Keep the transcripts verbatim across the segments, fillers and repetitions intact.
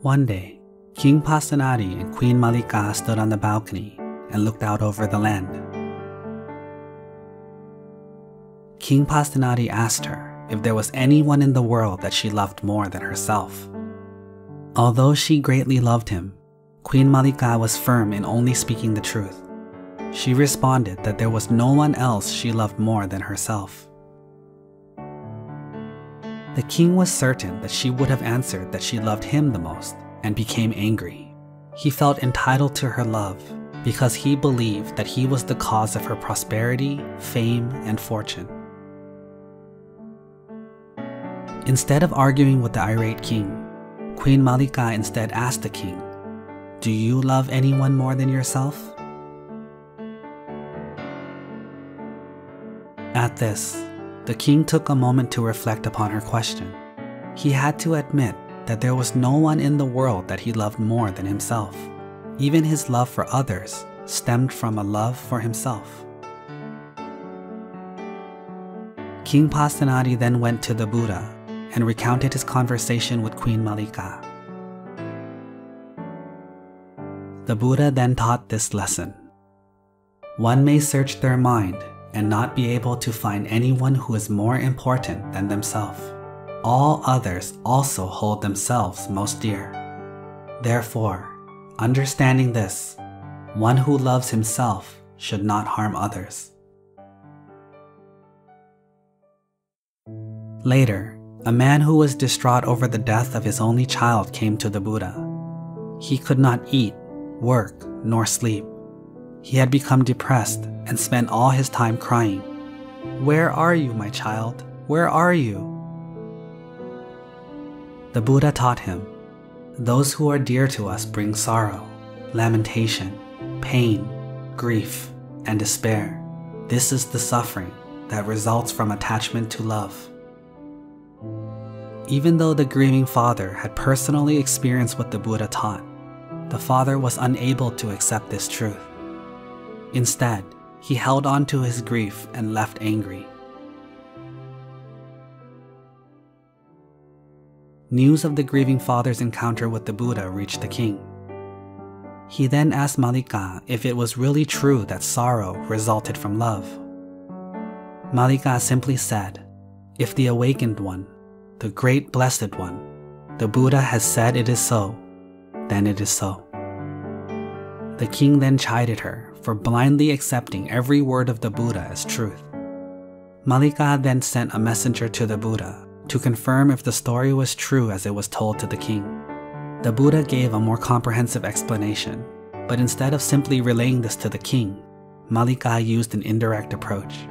One day, King Pasenadi and Queen Mallikā stood on the balcony and looked out over the land. King Pasenadi asked her if there was anyone in the world that she loved more than herself. Although she greatly loved him, Queen Mallikā was firm in only speaking the truth. She responded that there was no one else she loved more than herself. The king was certain that she would have answered that she loved him the most and became angry. He felt entitled to her love because he believed that he was the cause of her prosperity, fame, and fortune. Instead of arguing with the irate king, Queen Mallikā instead asked the king, "Do you love anyone more than yourself?" At this, the king took a moment to reflect upon her question. He had to admit that there was no one in the world that he loved more than himself. Even his love for others stemmed from a love for himself. King Pasenadi then went to the Buddha and recounted his conversation with Queen Mallikā. The Buddha then taught this lesson. One may search their mind and not be able to find anyone who is more important than themselves. All others also hold themselves most dear. Therefore, understanding this, one who loves himself should not harm others. Later, a man who was distraught over the death of his only child came to the Buddha. He could not eat, work, nor sleep. He had become depressed and spent all his time crying. "Where are you, my child? Where are you?" The Buddha taught him, "Those who are dear to us bring sorrow, lamentation, pain, grief, and despair. This is the suffering that results from attachment to love." Even though the grieving father had personally experienced what the Buddha taught, the father was unable to accept this truth. Instead, he held on to his grief and left angry. News of the grieving father's encounter with the Buddha reached the king. He then asked Mallikā if it was really true that sorrow resulted from love. Mallikā simply said, "If the awakened one, the great blessed one, the Buddha has said it is so, then it is so." The king then chided her for blindly accepting every word of the Buddha as truth. Mallikā then sent a messenger to the Buddha to confirm if the story was true as it was told to the king. The Buddha gave a more comprehensive explanation, but instead of simply relaying this to the king, Mallikā used an indirect approach.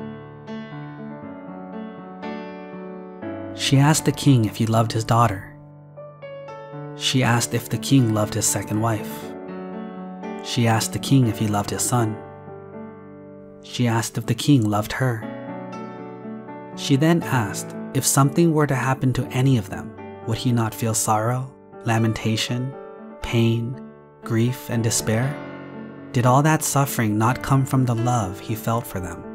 She asked the king if he loved his daughter. She asked if the king loved his second wife. She asked the king if he loved his son. She asked if the king loved her. She then asked if something were to happen to any of them, would he not feel sorrow, lamentation, pain, grief, and despair? Did all that suffering not come from the love he felt for them?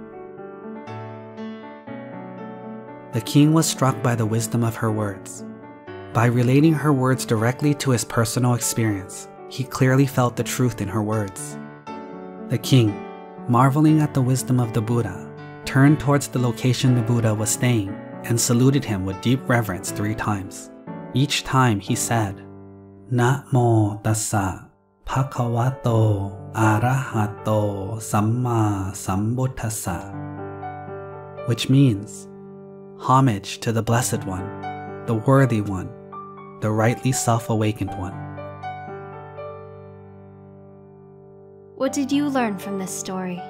The king was struck by the wisdom of her words. By relating her words directly to his personal experience, he clearly felt the truth in her words. The king, marveling at the wisdom of the Buddha, turned towards the location the Buddha was staying and saluted him with deep reverence three times. Each time he said, "Namo tassa bhagavato arahato samma sambuddhassa," which means, "Homage to the Blessed One, the Worthy One, the rightly self-awakened one." What did you learn from this story?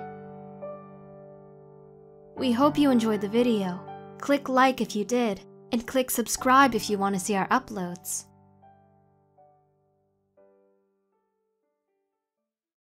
We hope you enjoyed the video. Click like if you did, and click subscribe if you want to see our uploads.